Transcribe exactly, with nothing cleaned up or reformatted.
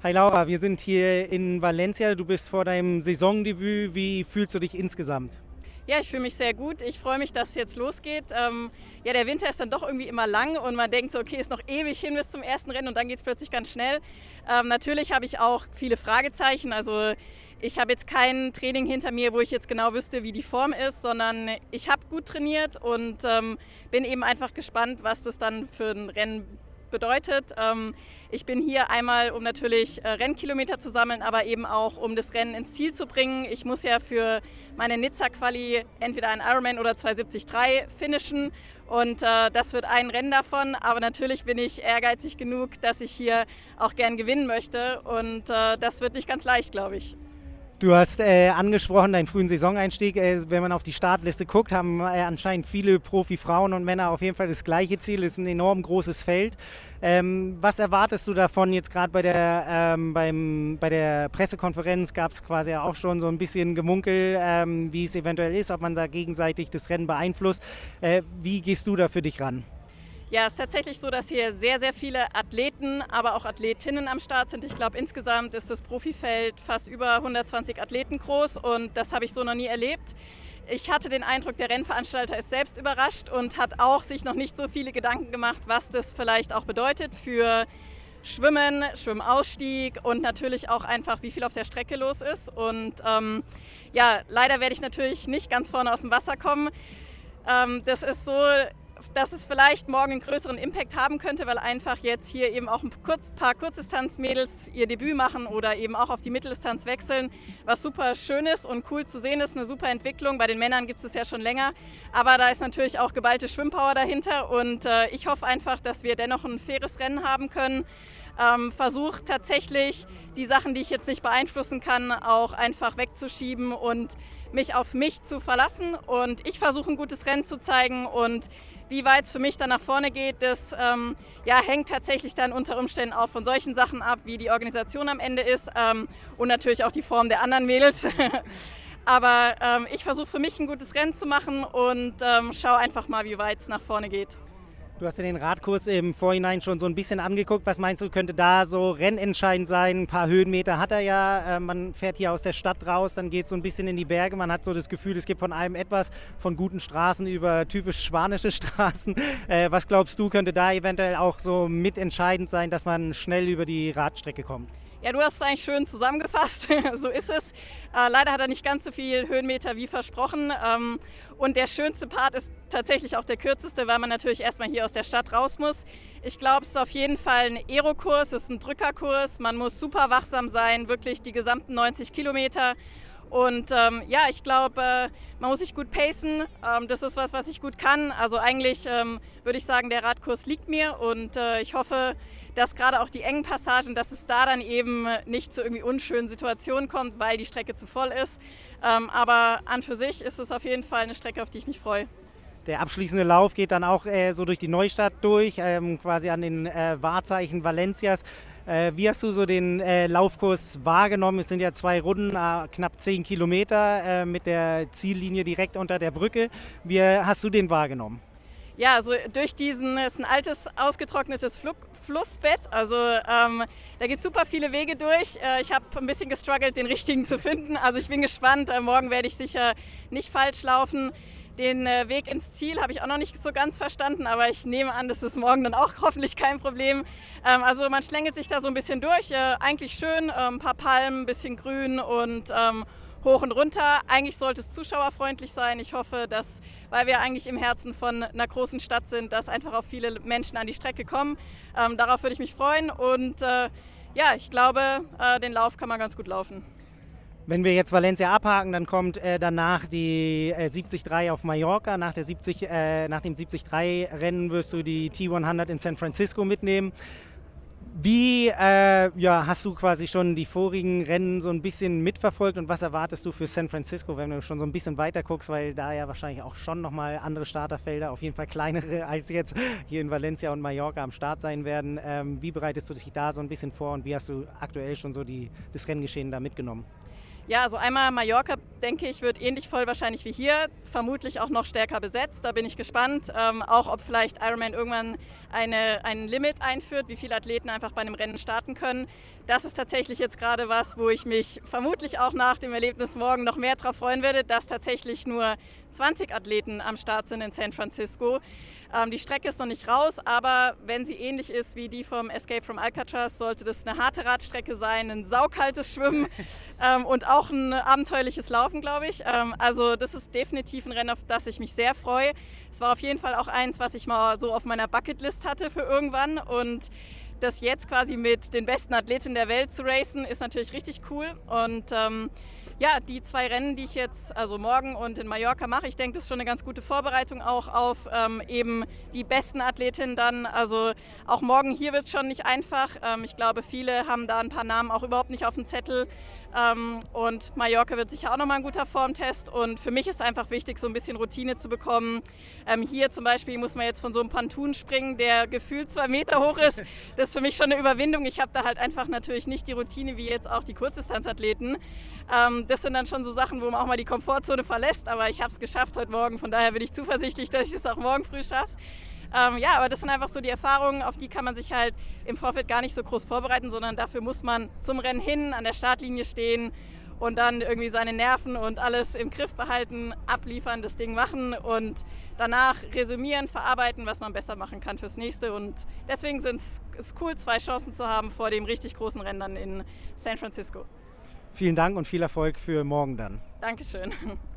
Hi Laura, wir sind hier in Valencia. Du bist vor deinem Saisondebüt. Wie fühlst du dich insgesamt? Ja, ich fühle mich sehr gut. Ich freue mich, dass es jetzt losgeht. Ähm, ja, der Winter ist dann doch irgendwie immer lang und man denkt so, okay, ist noch ewig hin bis zum ersten Rennen und dann geht es plötzlich ganz schnell. Ähm, natürlich habe ich auch viele Fragezeichen. Also ich habe jetzt kein Training hinter mir, wo ich jetzt genau wüsste, wie die Form ist, sondern ich habe gut trainiert und ähm, bin eben einfach gespannt, was das dann für ein Rennen bedeutet. Ähm, ich bin hier einmal, um natürlich äh, Rennkilometer zu sammeln, aber eben auch, um das Rennen ins Ziel zu bringen. Ich muss ja für meine Nizza-Quali entweder ein Ironman oder zwei siebzig drei finishen und äh, das wird ein Rennen davon. Aber natürlich bin ich ehrgeizig genug, dass ich hier auch gern gewinnen möchte und äh, das wird nicht ganz leicht, glaube ich. Du hast äh, angesprochen, deinen frühen Saisoneinstieg. Äh, wenn man auf die Startliste guckt, haben äh, anscheinend viele Profi-Frauen und Männer auf jeden Fall das gleiche Ziel. Es ist ein enorm großes Feld. Ähm, was erwartest du davon jetzt gerade bei der, ähm, beim, bei der Pressekonferenz? Gab es quasi auch schon so ein bisschen Gemunkel, ähm, wie es eventuell ist, ob man da gegenseitig das Rennen beeinflusst. Äh, wie gehst du da für dich ran? Ja, es ist tatsächlich so, dass hier sehr, sehr viele Athleten, aber auch Athletinnen am Start sind. Ich glaube, insgesamt ist das Profifeld fast über hundertzwanzig Athleten groß und das habe ich so noch nie erlebt. Ich hatte den Eindruck, der Rennveranstalter ist selbst überrascht und hat auch sich noch nicht so viele Gedanken gemacht, was das vielleicht auch bedeutet für Schwimmen, Schwimmausstieg und natürlich auch einfach, wie viel auf der Strecke los ist. Und ähm, ja, leider werde ich natürlich nicht ganz vorne aus dem Wasser kommen. Ähm, das ist so, dass es vielleicht morgen einen größeren Impact haben könnte, weil einfach jetzt hier eben auch ein kurz, paar Kurzdistanzmädels ihr Debüt machen oder eben auch auf die Mitteldistanz wechseln, was super schön ist und cool zu sehen ist, eine super Entwicklung. Bei den Männern gibt es es ja schon länger, aber da ist natürlich auch geballte Schwimmpower dahinter und äh, ich hoffe einfach, dass wir dennoch ein faires Rennen haben können. Ähm, versuche tatsächlich die Sachen, die ich jetzt nicht beeinflussen kann, auch einfach wegzuschieben und mich auf mich zu verlassen. Und ich versuche ein gutes Rennen zu zeigen und wie weit es für mich dann nach vorne geht, das ähm, ja, hängt tatsächlich dann unter Umständen auch von solchen Sachen ab, wie die Organisation am Ende ist ähm, und natürlich auch die Form der anderen Mädels. Aber ähm, ich versuche für mich ein gutes Rennen zu machen und ähm, schaue einfach mal, wie weit es nach vorne geht. Du hast dir den Radkurs im Vorhinein schon so ein bisschen angeguckt. Was meinst du, könnte da so rennentscheidend sein? Ein paar Höhenmeter hat er ja. Man fährt hier aus der Stadt raus, dann geht es so ein bisschen in die Berge. Man hat so das Gefühl, es gibt von allem etwas, von guten Straßen über typisch spanische Straßen. Was glaubst du, könnte da eventuell auch so mitentscheidend sein, dass man schnell über die Radstrecke kommt? Ja, du hast es eigentlich schön zusammengefasst, so ist es. Äh, leider hat er nicht ganz so viel Höhenmeter wie versprochen. Ähm, und der schönste Part ist tatsächlich auch der kürzeste, weil man natürlich erstmal hier aus der Stadt raus muss. Ich glaube, es ist auf jeden Fall ein Aerokurs, es ist ein Drückerkurs. Man muss super wachsam sein, wirklich die gesamten neunzig Kilometer. Und ähm, ja, ich glaube, äh, man muss sich gut pacen. Ähm, das ist was, was ich gut kann. Also eigentlich ähm, würde ich sagen, der Radkurs liegt mir und äh, ich hoffe, dass gerade auch die engen Passagen, dass es da dann eben nicht zu irgendwie unschönen Situationen kommt, weil die Strecke zu voll ist. Ähm, aber an für sich ist es auf jeden Fall eine Strecke, auf die ich mich freue. Der abschließende Lauf geht dann auch äh, so durch die Neustadt durch, ähm, quasi an den äh, Wahrzeichen Valencias. Äh, wie hast du so den äh, Laufkurs wahrgenommen? Es sind ja zwei Runden, äh, knapp zehn Kilometer äh, mit der Ziellinie direkt unter der Brücke. Wie hast du den wahrgenommen? Ja, also durch diesen, es ist ein altes, ausgetrocknetes Fl Flussbett, also ähm, da gibt es super viele Wege durch. Äh, ich habe ein bisschen gestruggelt, den richtigen zu finden, also ich bin gespannt, äh, morgen werde ich sicher nicht falsch laufen. Den äh, Weg ins Ziel habe ich auch noch nicht so ganz verstanden, aber ich nehme an, das ist morgen dann auch hoffentlich kein Problem. Ähm, also man schlängelt sich da so ein bisschen durch, äh, eigentlich schön, äh, ein paar Palmen, ein bisschen grün und ähm, hoch und runter. Eigentlich sollte es zuschauerfreundlich sein. Ich hoffe, dass, weil wir eigentlich im Herzen von einer großen Stadt sind, dass einfach auch viele Menschen an die Strecke kommen. Ähm, darauf würde ich mich freuen und äh, ja, ich glaube, äh, den Lauf kann man ganz gut laufen. Wenn wir jetzt Valencia abhaken, dann kommt äh, danach die äh, siebzig drei auf Mallorca. Nach, der siebzig, äh, nach dem siebzig drei Rennen wirst du die T hundert in San Francisco mitnehmen. Wie äh, ja, hast du quasi schon die vorigen Rennen so ein bisschen mitverfolgt und was erwartest du für San Francisco, wenn du schon so ein bisschen weiter guckst, weil da ja wahrscheinlich auch schon nochmal andere Starterfelder, auf jeden Fall kleinere als jetzt hier in Valencia und Mallorca am Start sein werden. Ähm, wie bereitest du dich da so ein bisschen vor und wie hast du aktuell schon so die, das Renngeschehen da mitgenommen? Ja, also einmal Mallorca, denke ich, wird ähnlich voll wahrscheinlich wie hier, vermutlich auch noch stärker besetzt. Da bin ich gespannt, ähm, auch ob vielleicht Ironman irgendwann eine, ein Limit einführt, wie viele Athleten einfach bei einem Rennen starten können. Das ist tatsächlich jetzt gerade was, wo ich mich vermutlich auch nach dem Erlebnis morgen noch mehr darauf freuen werde, dass tatsächlich nur zwanzig Athleten am Start sind in San Francisco. Ähm, die Strecke ist noch nicht raus, aber wenn sie ähnlich ist wie die vom Escape from Alcatraz, sollte das eine harte Radstrecke sein, ein saukaltes Schwimmen ähm, und auch ein abenteuerliches Laufen, glaube ich. Ähm, also das ist definitiv ein Rennen, auf das ich mich sehr freue. Es war auf jeden Fall auch eins, was ich mal so auf meiner Bucketlist hatte für irgendwann, und das jetzt quasi mit den besten Athletinnen der Welt zu racen, ist natürlich richtig cool. Und ähm, ja, die zwei Rennen, die ich jetzt, also morgen und in Mallorca mache, ich denke, das ist schon eine ganz gute Vorbereitung auch auf ähm, eben die besten Athletinnen dann. Also auch morgen hier wird es schon nicht einfach. Ähm, ich glaube, viele haben da ein paar Namen auch überhaupt nicht auf dem Zettel. Ähm, und Mallorca wird sicher auch nochmal ein guter Formtest. Und für mich ist einfach wichtig, so ein bisschen Routine zu bekommen. Ähm, hier zum Beispiel muss man jetzt von so einem Pontoon springen, der gefühlt zwei Meter hoch ist. Das ist für mich schon eine Überwindung. Ich habe da halt einfach natürlich nicht die Routine wie jetzt auch die Kurzdistanzathleten. Ähm, das sind dann schon so Sachen, wo man auch mal die Komfortzone verlässt. Aber ich habe es geschafft heute Morgen. Von daher bin ich zuversichtlich, dass ich es auch morgen früh schaffe. Ähm, ja, aber das sind einfach so die Erfahrungen, auf die kann man sich halt im Vorfeld gar nicht so groß vorbereiten, sondern dafür muss man zum Rennen hin, an der Startlinie stehen und dann irgendwie seine Nerven und alles im Griff behalten, abliefern, das Ding machen und danach resümieren, verarbeiten, was man besser machen kann fürs nächste. Und deswegen ist es cool, zwei Chancen zu haben vor dem richtig großen Rennen dann in San Francisco. Vielen Dank und viel Erfolg für morgen dann. Dankeschön.